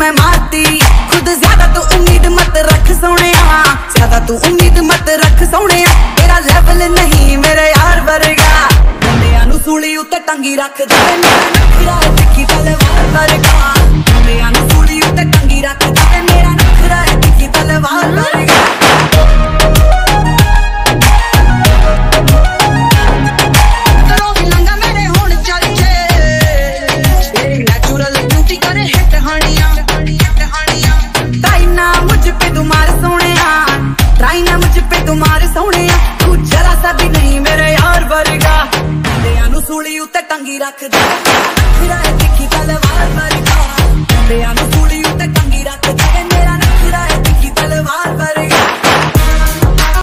मैं मारती खुद ज्यादा तू उम्मीद मत रख सोने, ज्यादा तू उम्मीद मत रख सोने। तेरा लेवल नहीं मेरे यार वर्गा, बंदियां नू सूली उत्ते टंगी रख दे मेरा नखरा है तिखी तलवार वर्गा। बंदियां नू सूली उत्ते टंगी रख दे मेरा नखरा है तिखी तलवार वर्गा। तू जरा सा भी नहीं मेरे यार वर्गा, बंदियां नू सूली उत्ते टंगी रख दे